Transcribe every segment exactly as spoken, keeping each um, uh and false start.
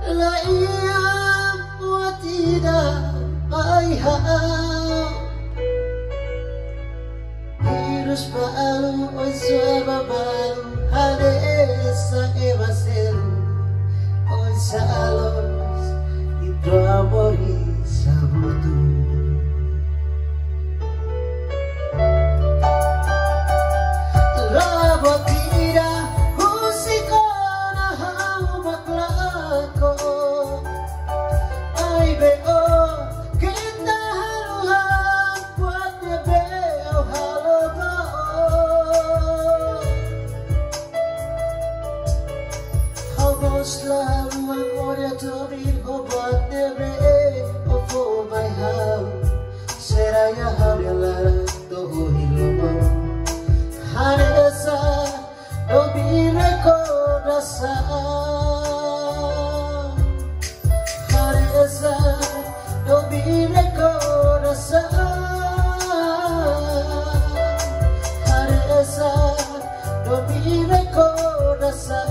La ia muatida aiha Virus balu Onsua balu Hadesa evaselu Onsalos Hidromori sabutu Selalu aku turin obat debe Opo my how Seraya habiala Toho hilomo Hanesa Dobire kodasa Hanesa Dobire kodasa Hanesa Dobire kodasa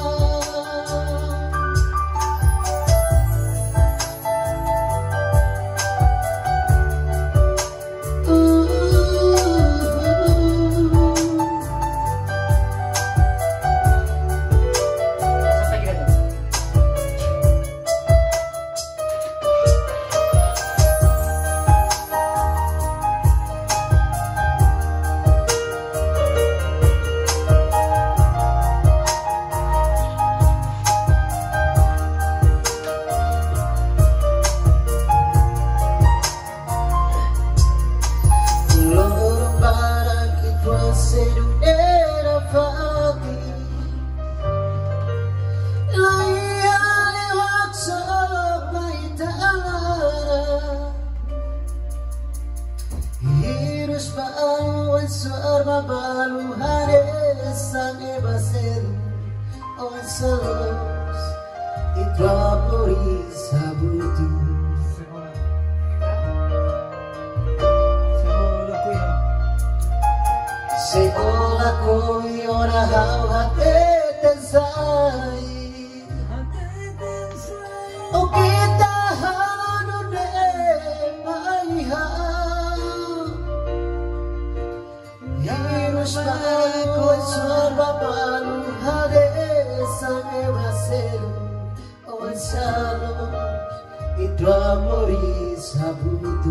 Suara balu haresan ebaseru Onsalos Hidromori sabutu Seolah koi ora hau hate tensai O kita halo de maiha Virus balu Suara balu Hadesa evaselu Onsalos Hidromori sabutu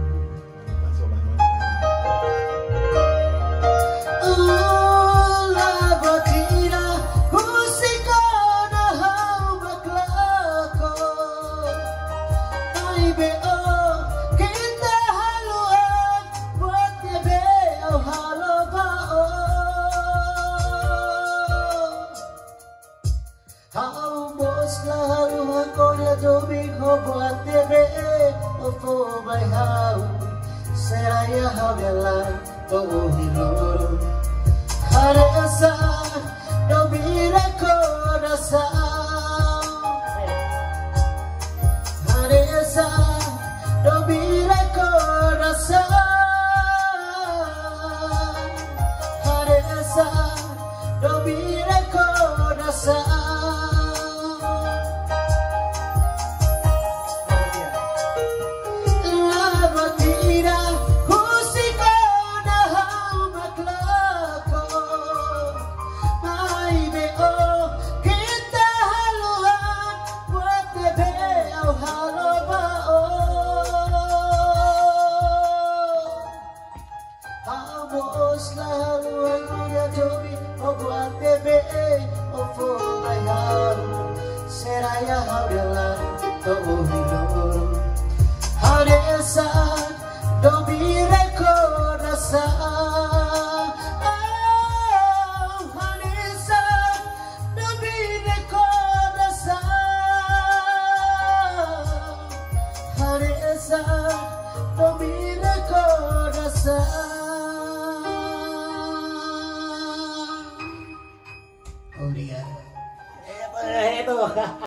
Selalu aku ya dobi buat tebe Opo my how Seraya habela Toho hiloro Haresa Dobi rekodasa Haresa Dobi rekodasa Haresa Dobi rekodasa Selalu aku ya dobi Obuat tebe Opo my how Seraya habela Toho hiloro Hadesa Dobi rekodasa Hadesa Dobi rekodasa Hadesa Dobi rekodasa Oh dia. Eh, apa itu?